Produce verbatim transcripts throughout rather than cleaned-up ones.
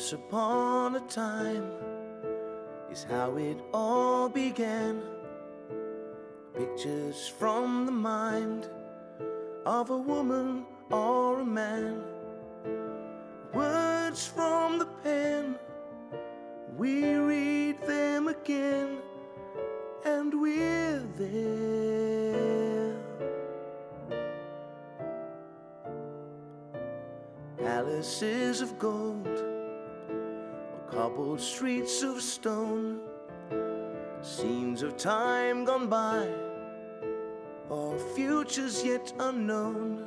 Once upon a time is how it all began. Pictures from the mind of a woman or a man. Words from the pen, we read them again, and we're there. Palaces of gold, or cobbled streets of stone, scenes of time gone by, or futures yet unknown.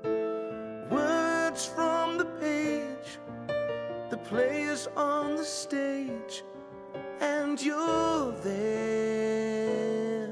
Words from the page, the players on the stage, and you're there.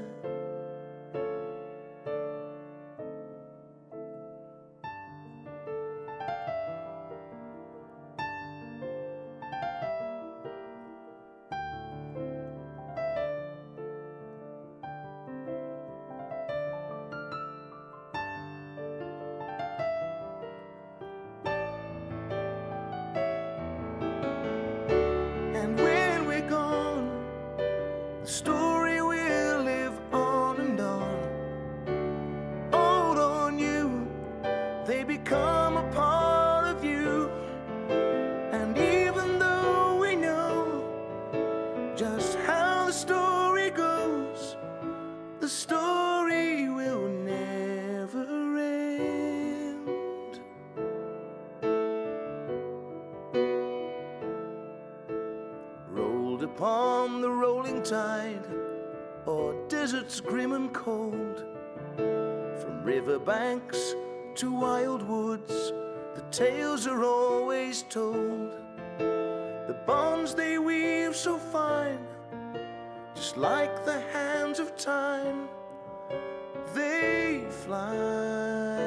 And when we're gone, the story will live on and on. Old or new, they become a part of you. And even though we know just how the story goes, the story will never end. Rolled upon the rolling tide, or deserts grim and cold, from riverbanks to wild woods, the tales are always told. The bonds they weave so fine, just like the hands of time, they fly.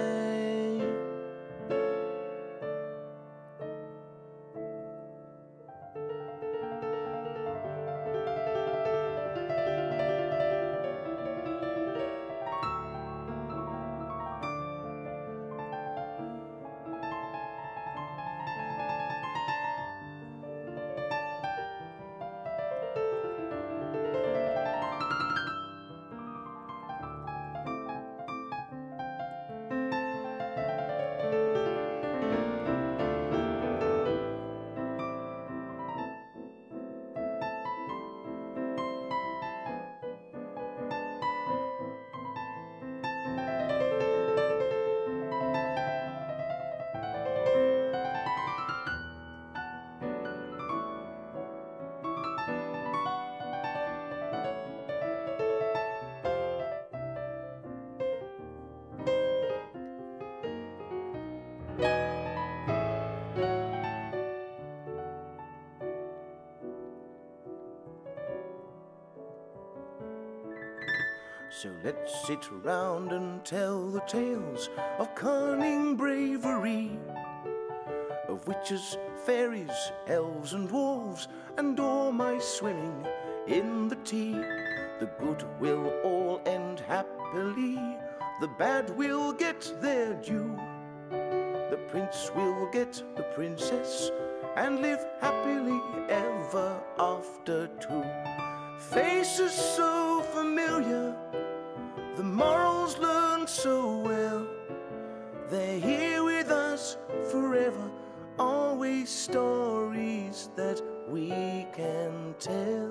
So let's sit around and tell the tales of cunning bravery, of witches, fairies, elves and dwarves, and all my swimming in the tea. The good will all end happily, the bad will get their due. The prince will get the princess, and live happily ever after too. Faces so familiar, the morals learned so well, they're here with us forever, always stories that we can tell.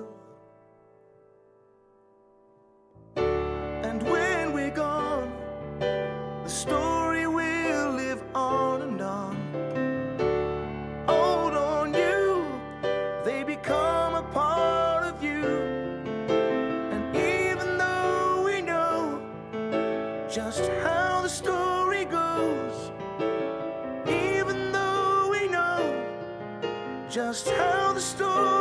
And when we're gone, the story will live on and on. Old or new, they become a part of you. And even though we know just how the story goes, even though we know just how the story